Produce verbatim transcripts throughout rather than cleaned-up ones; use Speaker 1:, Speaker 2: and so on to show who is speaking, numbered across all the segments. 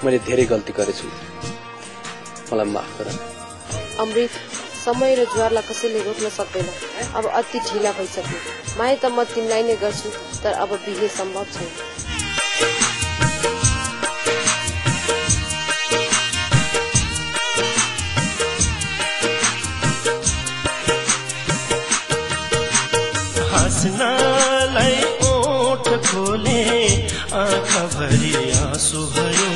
Speaker 1: मैले धेरै गल्ती गरेछु, मलाई माफ गर।
Speaker 2: अमृत, समय र ज्वारलाई कसैले रोक्न सक्दैन। अब अति ढिला भइसक्यो। माया त म तिमीलाई नै गर्छु, तर अब बिहे सम्भव छैन।
Speaker 3: हाँस्नलाई ओठ खोले, आँखा भरि आँसु भयो।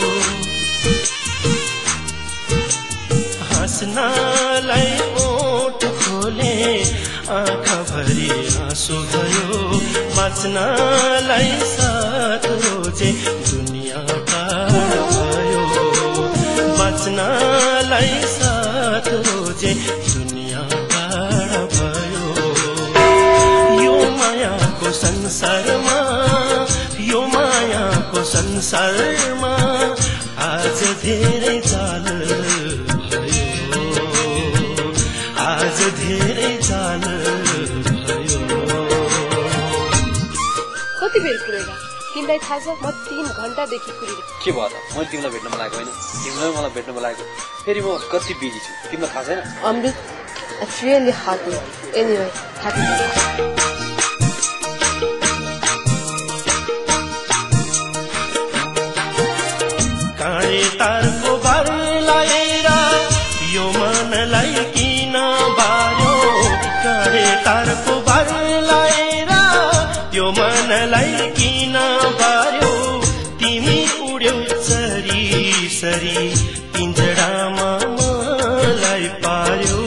Speaker 3: हाँस्नलाई ओठ खोले, आँखा भरि आँसु भयो। बाँच्नलाई साथ रोजे, दुनियाँ टाढा भयो। बाँच्नलाई साथ रोजे, दुनियाँ टाढा भयो। यो मायाको संसारमा, यो मायाको संसारमा आज धेरै चाल भयो, आज धेरै चाल भयो।
Speaker 2: कति बेर कुरेला? तिमीलाई थाहा छ म तीन घण्टादेखि कुरिरहेको।
Speaker 1: के भयो त? मैले तिमीलाई भेट्न बोलाएको होइन, तिमीलाई मलाई भेट्न बोलाएको। फेरि म कति बिजी छु तिमीलाई थाहा छैन?
Speaker 2: अमृत, it's really hard work. Anyway, happy birthday.
Speaker 3: काँडे तारको बार लाएर यो मनलाई किन बार्यो? काँडे तारको बार लाएर यो मनलाई किन बार्यो? तिमी उड्यौ सरी सरी, पिञ्जडामा मलाई पार्यो।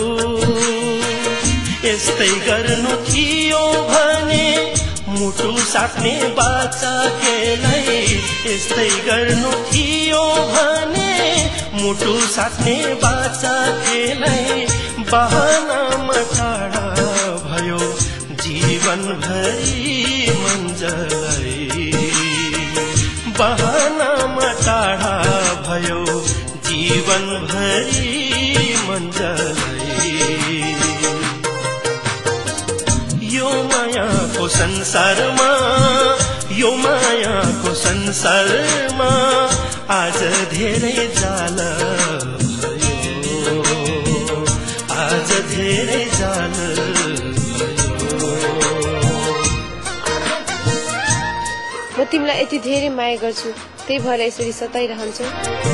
Speaker 3: यस्तै गर्नु थियो भने मुटु साट्ने बाचा केलाई, यस्तै गर्नु थियो भने मुटु साट्ने बाचा केलाई। बहानामा टाढा भयो जीवनभरि मन्जलाई, बहानामा टाढा भयो जीवनभरि मन्जलाई। यो मायाको संसारमा, यो मायाको संसारमा आज धेरै जाल भयो, आज धेरै जाल भयो।
Speaker 2: म तिमीलाई यति धेरै माया गर्छु, त्यही भएर यसरी सताइरहन्छौ।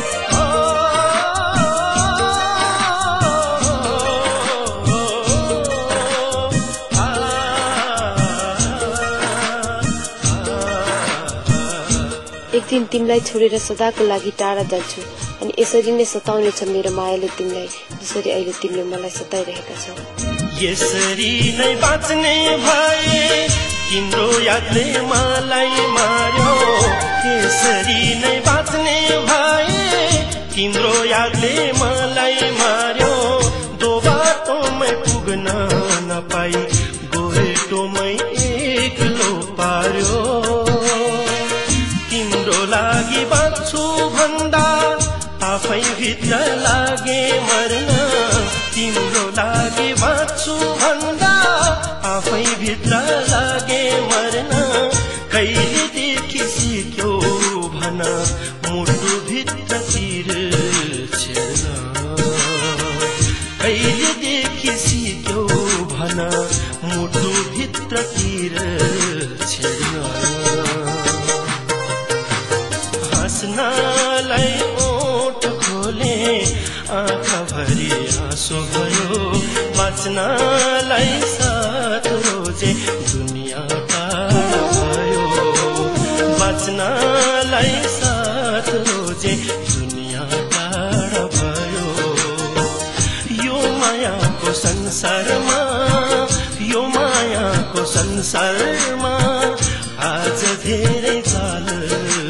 Speaker 2: एक दिन तिमीलाई छोडेर सदाको लागि टाढा जान्छु, अनि यसरी नै सताउने छ मेरो मायाले तिमीलाई, जसरी अहिले तिमीले मलाई सताइरहेका छौ।
Speaker 3: यसरी नै बाँच्ने भए तिम्रो यादले मलाई मार्यो। यसरी नै बाँच्ने भए तिम्रो यादले मलाई मार्यो। दो बाटोमै पुग्न नपाई गोरेटोमै एक्लो पार्यो। तिम्रो लागि बाँच्छु भन्दा आफै भित्र लागे मर्न। तिम्रो लागि बाँच्छु भन्दा आफै भित्र लागे मर्न। कहिलेदेखि सिक्यो भन मुटु भित्र तिर छेड्न। कहिलेदेखि सिक्यो भन मुटु भित्र तिर छेड्न। हाँस्नलाई ओठ खोले आँखा भरि आँसु भयो। बाँच्नलाई साथ रोजे दुनियाँ टाढा भयो। बाँच्नलाई साथ रोजे दुनियाँ टाढा भयो। यो मायाको संसारमा, यो मायाको संसारमा आज धेरै चाल